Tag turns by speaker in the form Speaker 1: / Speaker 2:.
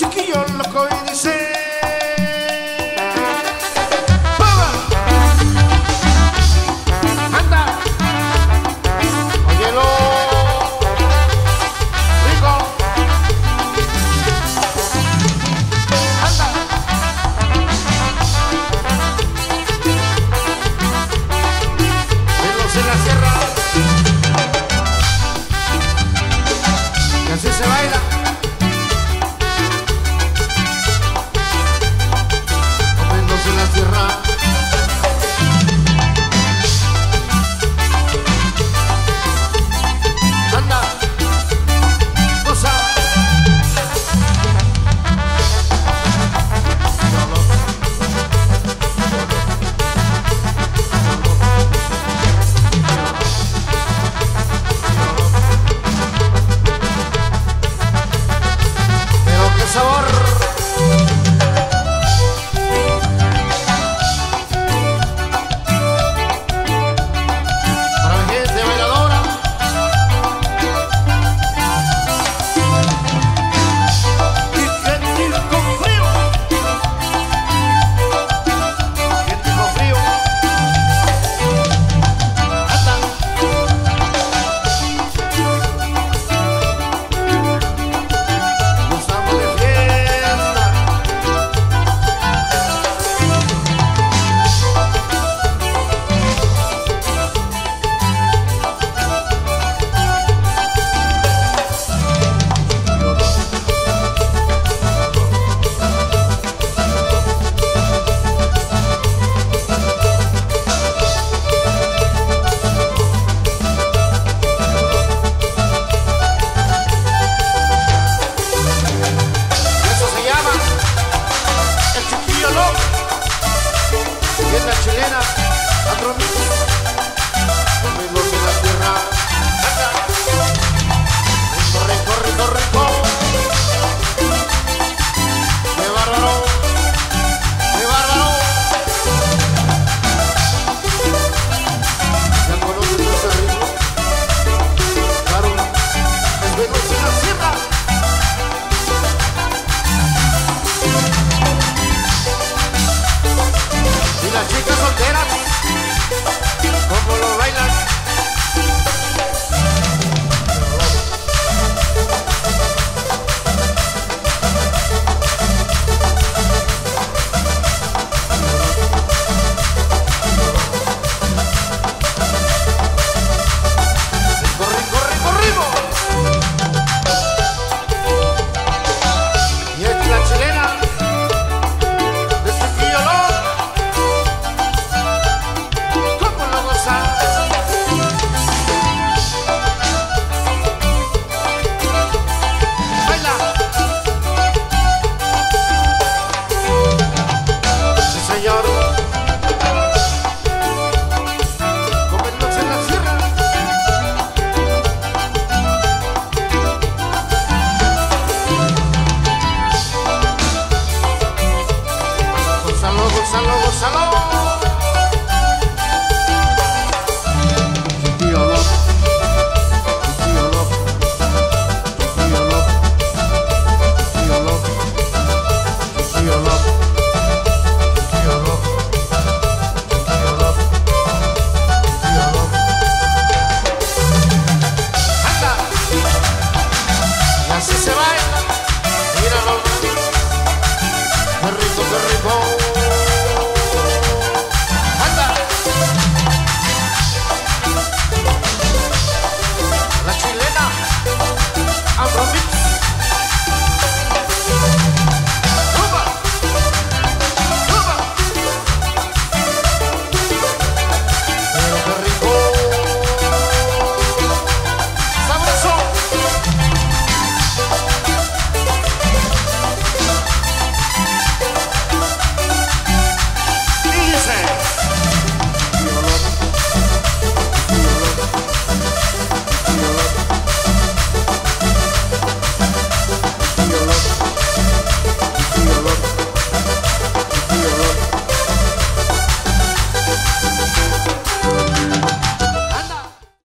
Speaker 1: chiquillo loco y dice: anda, óyelo, rico, anda. Verlos en la sierra, y así se baila. Verlos en la sierra. Anda, goza. Pero qué sabor. Para la gente bailadora. Y gente con frío. Gente con frío. Anda. Gozamos de fiesta. Eso se llama el chiquillo loco. Y es la chilena, otro mismo. Conmigo en la tierra. Anda. Rico, rico, rico, rico. ¡Qué bárbaro! ¡Qué bárbaro! ¿Ya conocen ese ritmo? Claro, es verlos en la sierra. Y las chicas solteras, ¿cómo lo bailan? Rico, rico, rico, rico. Y es la chilena de chiquillo loco. ¿Cómo lo goza? Baila. Sí, señor. Comerlos en la sierra. Gózalo, gózalo, gózalo.